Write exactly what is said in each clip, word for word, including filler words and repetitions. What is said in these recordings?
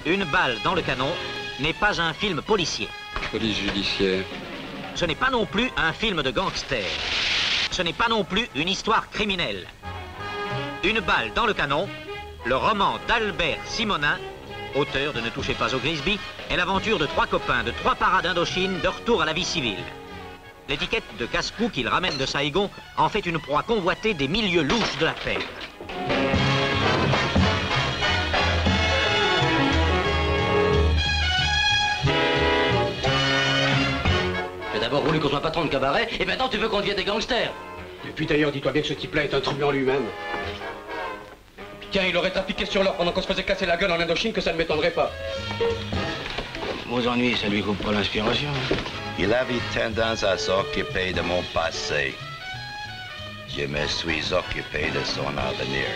Une balle dans le canon n'est pas un film policier. Police judiciaire. Ce n'est pas non plus un film de gangster. Ce n'est pas non plus une histoire criminelle. Une balle dans le canon, le roman d'Albert Simonin, auteur de Ne touchez pas au Grisby, est l'aventure de trois copains de trois paras d'Indochine de retour à la vie civile. L'étiquette de casse-cou qu'il ramène de Saïgon en fait une proie convoitée des milieux louches de la terre. J'ai d'abord voulu qu'on soit patron de cabaret, et maintenant tu veux qu'on devienne des gangsters. Et puis d'ailleurs, dis-toi bien que ce type-là est un truand lui-même. Tiens, il aurait trafiqué sur l'or pendant qu'on se faisait casser la gueule en Indochine, que ça ne m'étonnerait pas. Vos ennuis, ça lui coupe pas l'inspiration. Il avait tendance à s'occuper de mon passé. Je me suis occupé de son avenir.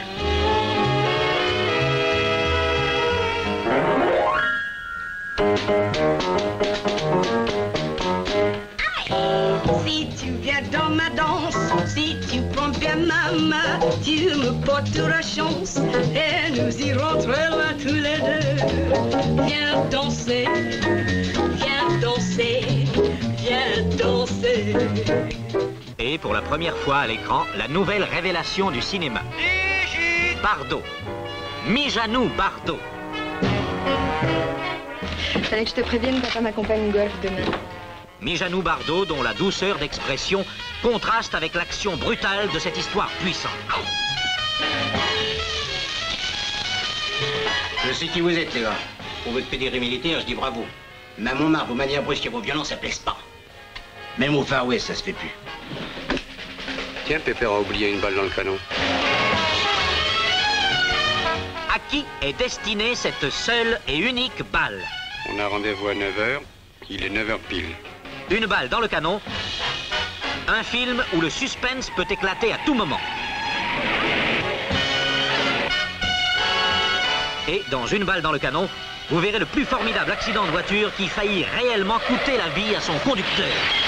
Si tu viens dans ma danse, si tu prends bien ma main, tu me porteras chance et nous irons très loin tous les deux. Viens danser, viens danser, viens danser. Et pour la première fois à l'écran, la nouvelle révélation du cinéma. Bardot. Mijanou Bardot. Fallait que je te prévienne, papa m'accompagne au golf demain. Mijanou Bardot, dont la douceur d'expression contraste avec l'action brutale de cette histoire puissante. Je sais qui vous êtes, les gars. Pour votre pédigré militaire, je dis bravo. Mais à Montmartre, vos manières brusques et vos violences, ça plaise pas. Même au Far West, ça se fait plus. Tiens, Pépère a oublié une balle dans le canon. À qui est destinée cette seule et unique balle? On a rendez-vous à neuf heures, il est neuf heures pile. Une balle dans le canon, un film où le suspense peut éclater à tout moment. Et dans Une balle dans le canon, vous verrez le plus formidable accident de voiture qui faillit réellement coûter la vie à son conducteur.